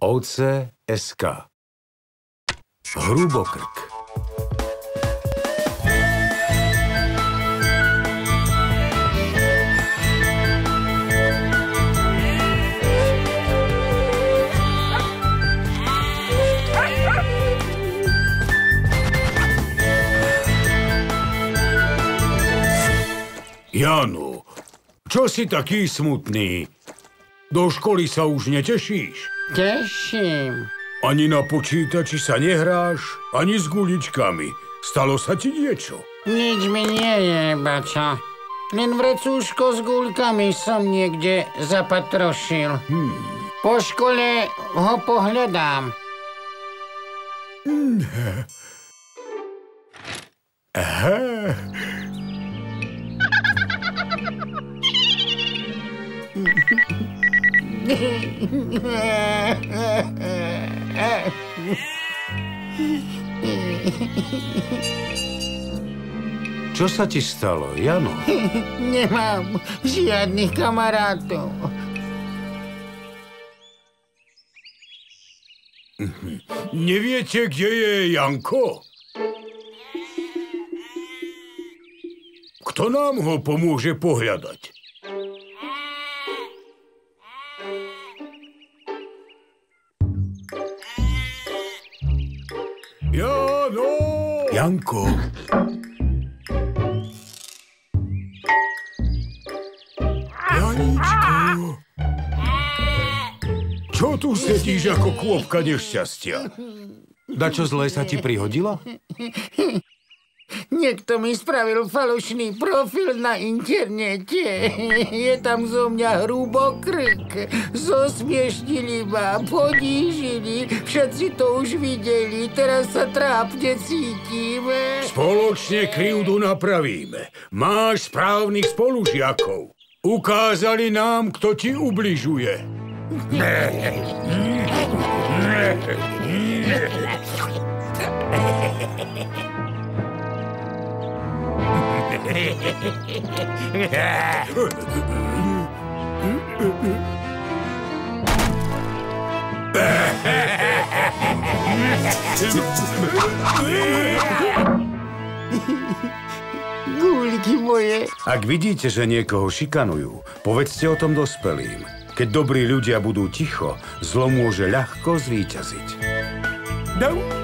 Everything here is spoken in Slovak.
Ovce.sk. Hrubokrk. Jano, čo si taký smutný? Do školy sa už netešíš? Teším. Ani na počítači sa nehráš, ani s guličkami. Stalo sa ti niečo? Nič mi nie je, bača. Len vrecúško s guľkami som niekde zapatrošil. Po škole ho pohľadám. Aha. Čo sa ti stalo, Jano? Nemám žiadnych kamarátov. Neviete, kde je Janko? Kto nám ho pomôže pohľadať? Jano! Janko! Janičko! Čo tu sedíš ako kôpka nešťastia? Dačo zlé sa ti prihodilo? Niekto mi spravil falošný profil na internete. Je tam zo mňa hrubokrk. Zosmiešnili ma, ponížili. Všetci to už videli. Teraz sa trápne cítim. Spoločne krivdu napravíme. Máš správnych spolužiakov. Ukázali nám, kto ti ubližuje. Guľky moje. Ak vidíte, že niekoho šikanujú, povedzte o tom dospelým. Keď dobrí ľudia budú ticho, zlo môže ľahko zvíťaziť. No.